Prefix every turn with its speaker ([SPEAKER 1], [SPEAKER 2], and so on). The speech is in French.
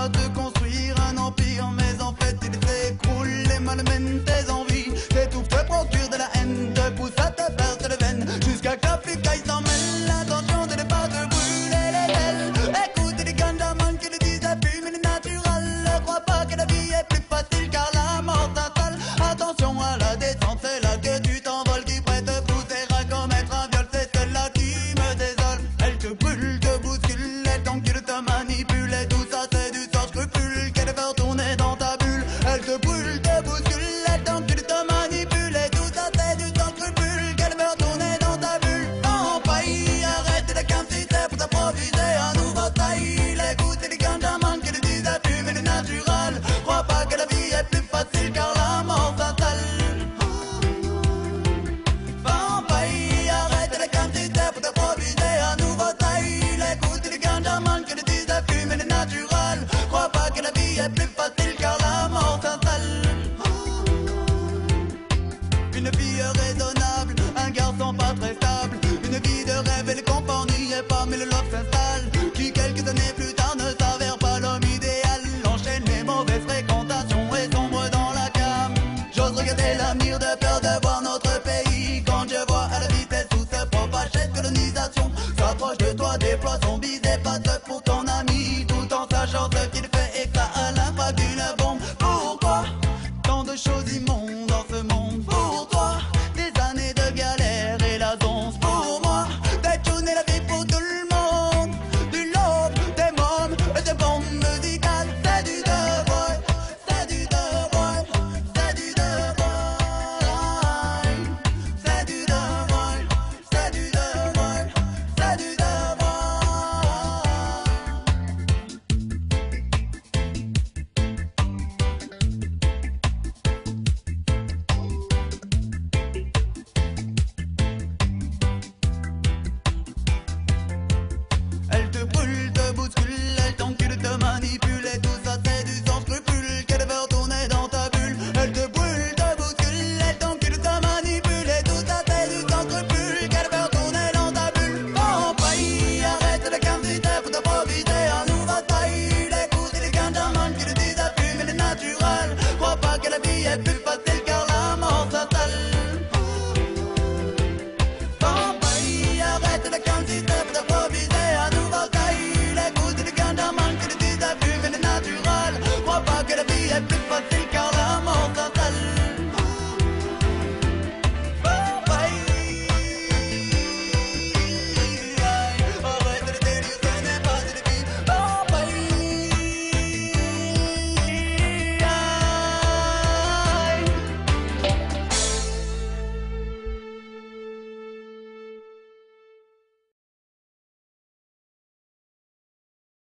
[SPEAKER 1] à te construire un empire, mais en fait il s'écroule. Les malmènent tes envies, t'étouffes, te procure de la haine, te pousse à te perdre les veines, jusqu'à que la flicaille s'en mêle. L'intention de ne pas te brûler les ailes. Écoute les gandamans qui le disent, la fumée est naturelle. Ne crois pas que la vie est plus facile car la mort s'installe. Attention à la descente, c'est là que tu t'envoles, qui prête pousser à commettre un viol, c'est celle-là qui me désole. Elle te brûle, te bouscule, elle t'encule, te manipule, et tout ça c'est du sans scrupule qu'elle veut retourner dans ta bulle. Elle te brûle, te bouscule, elle t'encule, te manipule, et tout ça c'est du sans scrupule qu'elle veut retourner dans ta bulle. En paille, arrête de quantité pour t'improviser un nouveau style. Écoute les gandamans qui le disent, la fumée est naturelle. Crois pas que la vie est plus facile car la mort s'installe. Va en paille, arrête la quantité pour t'improviser un nouveau style. Écoute les gandamans qui le disent, la fumée est naturelle. Crois pas que la vie est plus facile car la mort s'installe. Une fille raisonnable, un garçon pas très stable, une vie de rêve et de compagnie, et parmi le love s'installe, qui quelques années plus tard ne s'avère pas l'homme idéal. Enchaîne les mauvaises fréquentations et sombre dans la cam. J'ose regarder l'avenir de peur de voir notre pays, quand je vois à la vitesse où se propage cette colonisation. S'approche de toi, déploie son baiser, passe pour ton ami, tout en sachant ce qu'il fait et que ça a l'impact d'une bombe. Pourquoi tant de choses immondes dans ce monde? Pour toi, des années de galère et la zonce. Pour moi, détourner la vie pour tout le monde. Du love, des mômes et des bombes musicales. C'est du devoir, c'est du devoir, c'est du devoir. C'est du devoir, c'est du devoir, c'est du devoir. Elle te brûle, te bouscule, elle t'encule, te manipule, et tout ça c'est du sans scrupule qu'elle veut retourner dans ta bulle. Elle te brûle, te bouscule, elle t'encule, te manipule, et tout ça c'est du sans scrupule qu'elle veut retourner dans ta bulle. En paille, arrête la quantité pour t'improviser un nouveau style. Écoute les gandamans qui le disent, la fumée est naturelle. Crois pas que la vie est plus facile car la mort s'installe. En paille, arrête la quantité pour t'improviser un nouveau style. Écoute les gandamans qui le disent, la fumée est naturelle. Crois pas que la vie est plus facile